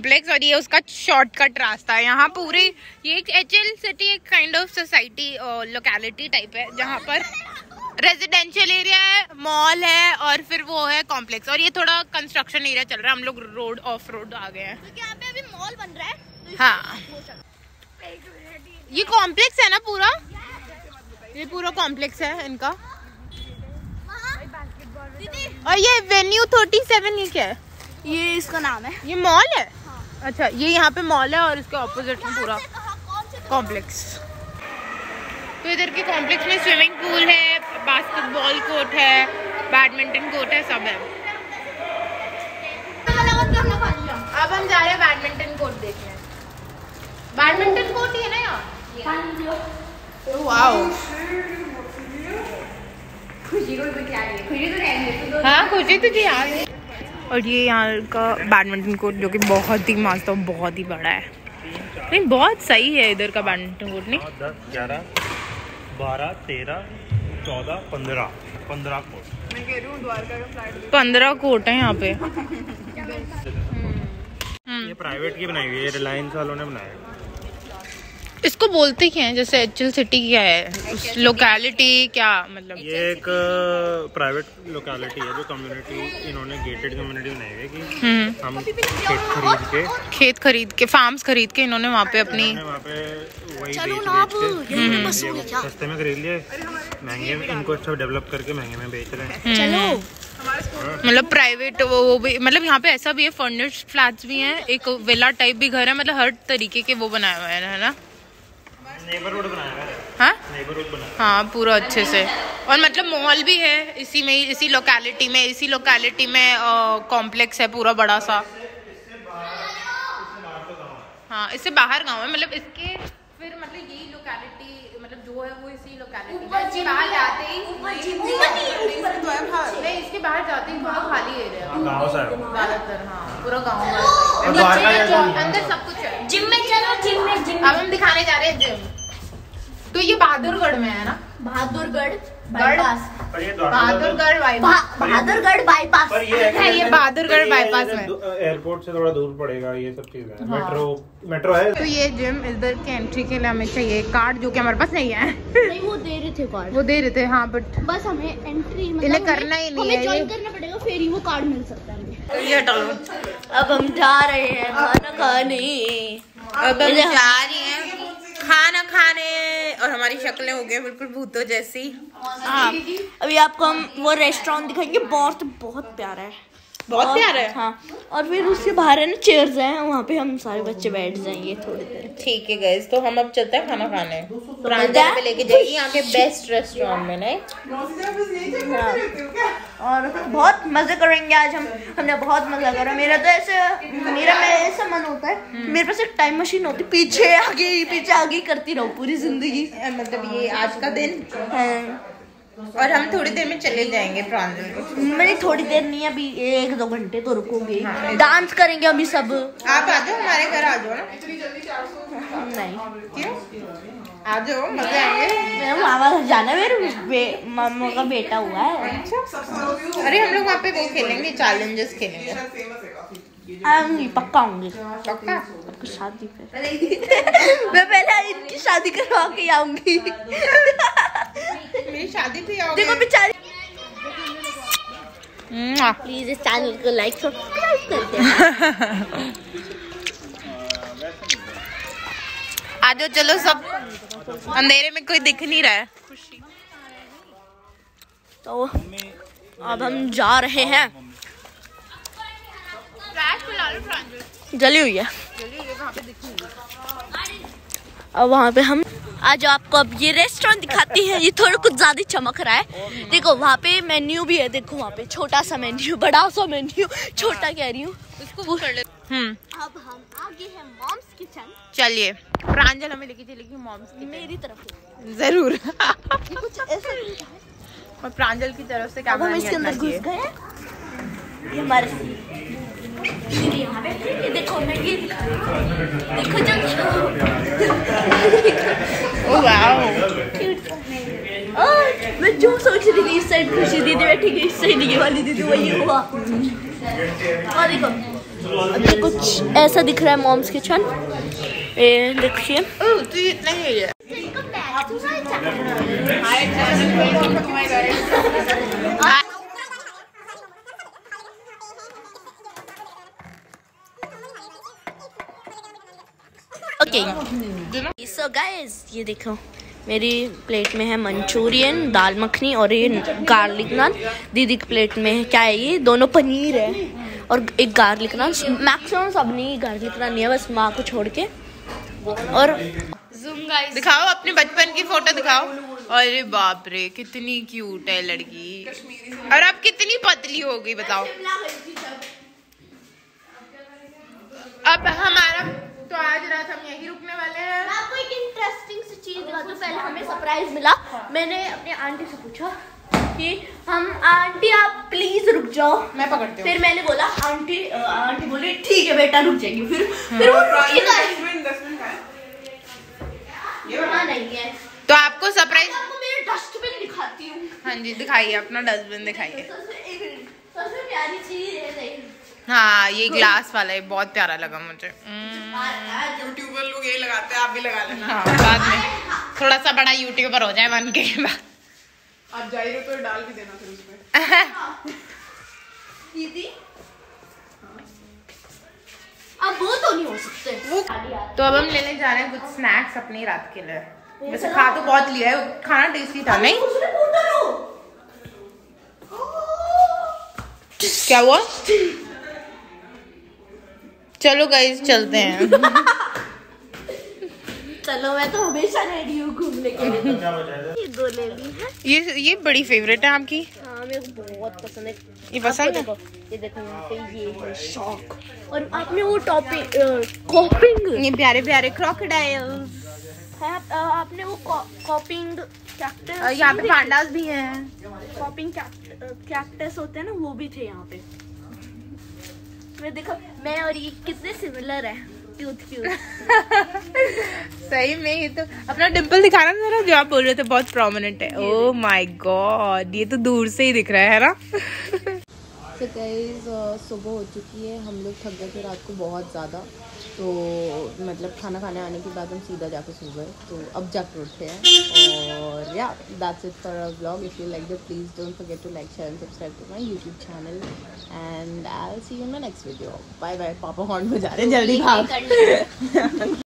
Complex और ये उसका शॉर्टकट रास्ता है। यहाँ पूरी ये एक HL सिटी एक kind of society locality type है जहाँ पर रेजिडेंशियल एरिया है, मॉल है और फिर वो है कॉम्प्लेक्स। और ये थोड़ा कंस्ट्रक्शन एरिया चल रहा है, हम लोग रोड ऑफ रोड आ गए हैं क्योंकि यहाँ पे अभी मॉल बन रहा है। तो हाँ ये कॉम्प्लेक्स है ना पूरा, ये पूरा कॉम्प्लेक्स है इनका। और ये वेन्यू 37 ये क्या है? ये इसका नाम है, ये मॉल है। हाँ। अच्छा ये यहाँ पे मॉल है और इसके ऑपोजिट में पूरा कॉम्प्लेक्स। तो इधर के कॉम्प्लेक्स में स्विमिंग पूल है, बास्केटबॉल कोर्ट है, बैडमिंटन कोर्ट है, सब है। अब हम जा रहे हैं बैडमिंटन कोर्ट देखने। बैडमिंटन कोर्ट ही है ना यहाँ। वाओ खुशी तो हाँ खुशी तुझे याद है। और ये यहाँ का बैडमिंटन कोर्ट जो कि बहुत ही मस्त और बहुत ही बड़ा है। नहीं बहुत सही है इधर का बैडमिंटन कोर्ट। नहीं 10, 11, 12, 13, 14, 15 कोर्ट। मैं कह रही हूँ द्वारका का फ्लैट 15 कोर्ट है यहाँ पे। ये प्राइवेट की बनाई हुई है, रिलायंस वालों ने बनाया है। इसको बोलते क्या है? जैसे HL सिटी क्या है, उस लोकेलिटी क्या मतलब? ये एक प्राइवेट लोकेलिटी है जो कम्युनिटी इन्होंने गेटेड कम्युनिटी बनाई हुई है कि हम खेत खरीद के फार्म्स खरीद के इन्होंने वहाँ पे अपनी वहाँ पे वही बेच के सस्ते में खरीद लिए, महंगे में इनको अच्छा डेवलप करके महंगे में बेच रहे हैं। चलो मतलब प्राइवेट वो भी मतलब यहाँ पे ऐसा भी है, फर्निश्ड फ्लैट्स भी हैं, एक विला टाइप भी घर है, मतलब हर तरीके के वो बनाया हुआ है ना। नेबरहुड बनाया है। हाँ नेबरहुड बनाया। हाँ पूरा अच्छे से। और मतलब मॉल भी है इसी में, इसी लोकेलिटी में कॉम्प्लेक्स है पूरा बड़ा सा। हाँ इससे बाहर गाँव है, मतलब इसके फिर मतलब यही लोकेलिटी मतलब जो है वो इसी लोकेलिटी में। बाहर जाते ही नहीं, इसके बाहर जाते ही थोड़ा खाली एरिया गाँव सा ज्यादातर। हाँ पूरा गाँव अंदर सब कुछ है। जिम में चलो, जिम में अब हम दिखाने जा रहे हैं जिम। तो ये बहादुरगढ़ में है ना? बहादुरगढ़ बाईपास, बहादुरगढ़ बाईपास है ये बहादुरगढ़ बाईपास में। एयरपोर्ट से थोड़ा दूर पड़ेगा ये सब चीजें। मेट्रो है। तो ये जिम इधर के एंट्री के लिए हमें चाहिए कार्ड, जो कि हमारे पास नहीं है। नहीं वो दे रहे थे कार्ड, वो दे रहे थे हाँ, बट बस हमें एंट्री इन्हें करना ही नहीं है, ज्वाइन करना पड़ेगा फिर ही वो कार्ड मिल सकता है। तो ये हटाओ। अब हम जा रहे हैं खाना खाने। अब हम जा रहे हैं खाना खाने और हमारी शक्लें हो गई बिल्कुल भूतों जैसी। हाँ अभी आपको हम वो रेस्टोरेंट दिखाएंगे, बहुत प्यारा है, बहुत प्यारा है। हाँ और फिर उसके बाहर है ना चेयर्स हैं, वहाँ पे हम सारे बच्चे बैठ जाएंगे थोड़ी देर। ठीक है गाइस, तो हम अब चलते हैं खाना खाने। प्रांजल में लेके जाएगी यहाँ के बेस्ट रेस्टोरेंट में। नहीं और बहुत मजे करेंगे आज हम। हमने बहुत मजा करा। मेरा ऐसा मन होता है मेरे पास एक टाइम मशीन होती, पीछे आगे करती रहूं पूरी जिंदगी। मतलब ये आज का दिन है और हम थोड़ी देर में चले जाएंगे प्रांजल। मैंने थोड़ी देर नहीं, अभी 1-2 घंटे तो रुकोगे। हाँ, डांस करेंगे अभी सब। आप आ जाओ हमारे घर, आ जाओ ना। नहीं क्यों? आ जाओ, मजे आएंगे। मेरा मामा घर जाना है, मेरे मामा का बेटा हुआ है। अरे हम लोग वहाँ पे वो खेलेंगे, चैलेंजेस खेलेंगे। आऊंगी पक्का, आऊंगी पक्का शादी पे। मैं पहले इनकी शादी करवा के आऊंगी। मेरी शादी पे आओगे? देखो बेचारी। प्लीज इस चैनल को लाइक सब्सक्राइब कर देना। आ जाओ चलो सब, अंधेरे में कोई दिख नहीं रहा है। तो अब हम जा रहे हैं। जली हुई है अब वहाँ पे हम। आज आपको अब ये रेस्टोरेंट दिखाती है, ये थोड़ा कुछ ज्यादा चमक रहा है। देखो वहाँ पे मेन्यू भी है, देखो वहाँ पे छोटा सा मेन्यू, बड़ा सा मेन्यू, छोटा कह रही हूँ। अब हम आगे हैं मॉम्स किचन। चलिए प्रांजल हमें लेके चलेगी मॉम्स की मेरी तरफ जरूर। कुछ ऐसा और प्रांजल की तरफ से क्या हम इसके अंदर घुस गए। ये हमारे यहाँ पे ये देखो, मैं ये देखो ओह वाओ, मैं जो सोच रही थी इस साइड खुशी दीदी बैठी गई, इस साइड ये वाली दीदी वही हुआ। और देखो अब ये कुछ ऐसा दिख रहा है मॉम्स किचन। ये देखिए इतना ही है। ओके सो गाइस, ये देखो मेरी प्लेट में है मंचूरियन, दाल मखनी और ये गार्लिक नान। दीदी की प्लेट में क्या है, ये दोनों पनीर है और एक गार्लिक नान। मैक्सिमम सब नहीं गार्लिक नान नहीं है, बस माँ को छोड़ के। और दिखाओ अपने बचपन की फोटो दिखाओ। अरे बाप रे कितनी क्यूट है लड़की, और अब कितनी पतली हो गई बताओ। अब हमारा तो आज रात हम यहीं रुकने वाले हैं। मैं आपको एक इंटरेस्टिंग सी चीज दिखा दूं। पहले हमें सरप्राइज मिला, मैंने अपनी आंटी से पूछा कि हम आंटी आप प्लीज रुक जाओ, मैं पकड़ती हूँ। फिर मैंने बोला आंटी बोली ठीक है बेटा रुक जाएगी। फिर वो नहीं है तो आपको सरप्राइज, आपको मेरे डस्टबिन दिखाती हूँ। हाँ जी दिखाइए अपना डस्टबिन दिखाइए। सबसे प्यारी चीज है। हाँ ये ग्लास वाला है, बहुत प्यारा लगा मुझे। यूट्यूबर लोग यही लगाते हैं, आप भी लगा लेना। हाँ बाद में थोड़ा सा बड़ा यूट्यूबर हो जाए बन के बाद। आप जाइए तो डाल भी देना फिर उसमें। दीदी अब वो तो नहीं हो सकते वो। तो अब हम लेने जा रहे हैं कुछ स्नैक्स अपनी रात के लिए। वैसे खा तो बहुत लिया है, खाना टेस्टी था नहीं? क्या हुआ? चलो गाइस चलते हैं। चलो मैं तो हमेशा रेडी हूँ घूमने के लिए। ये दो ले ली है। ये बड़ी फेवरेट है आपकी। हाँ मेरे को बहुत पसंद है। ये पसंद है? ये देखो यहाँ पे ये है शॉक, और आपने वो कॉपिंग, ये प्यारे प्यारे क्रोकोडाइल है। आपने वो कॉपिंग कैक्टस, यहाँ पे पांडास भी हैं। कॉपिंग कैक्टस होते हैं ना, वो भी थे यहाँ पे। मैं देखो मैं और ये कितने सिमिलर है, क्यूट क्यूट। सही में ये तो अपना डिंपल दिखाना जरा, जो आप बोल रहे थे बहुत प्रोमिनेंट है। ओह माय गॉड, ये तो दूर से ही दिख रहा है ना। तो गाइस सुबह हो चुकी है, हम लोग थक गए थे रात को बहुत ज़्यादा, तो मतलब खाना खाने आने के बाद हम सीधा जाके सो गए, तो अब जाके उठते हैं। और yeah that's it for our vlog. If you like that please don't forget to like share and subscribe to my YouTube channel and I will see you in the next video. Bye bye. पापा horn बजा रहे हैं, जल्दी भाग।